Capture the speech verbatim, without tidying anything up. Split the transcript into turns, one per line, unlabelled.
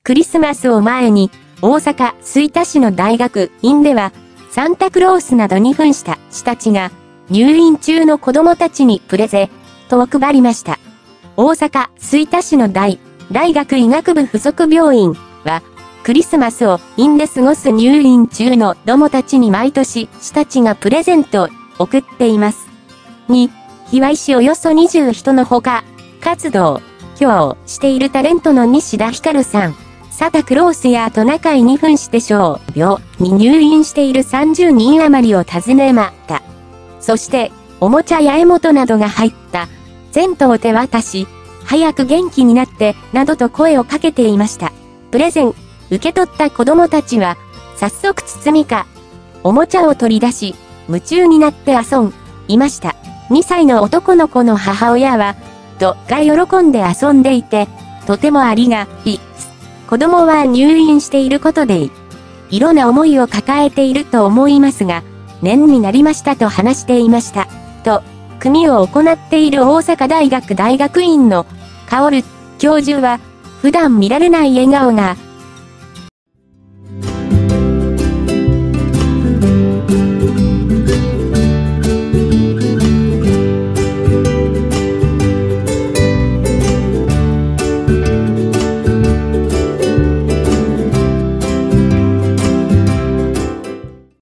クリスマスを前に、大阪吹田市の大学院では、サンタクロースなどに扮した師たちが、入院中の子供たちにプレゼントを配りました。大阪吹田市の大、大学医学部附属病院は、クリスマスを院で過ごす入院中の子供たちに毎年、師たちがプレゼントを送っています。に、日は医師およそにじゅうにのほか、活動、今日しているタレントの西田ひかるさん、サンタクロースやトナカイに扮して傷病に入院しているさんじゅうにん余りを訪ねました。そして、おもちゃや絵元などが入った、テントを手渡し、早く元気になって、などと声をかけていました。プレゼン、受け取った子供たちは、早速包みか、おもちゃを取り出し、夢中になって遊ん、いました。にさいの男の子の母親は、とが喜んで遊んでいて、とてもありがいい。子供は入院していることで、いろんな思いを抱えていると思いますが、年になりましたと話していました。と、組を行っている大阪大学大学院の、カオル教授は、普段見られない笑顔が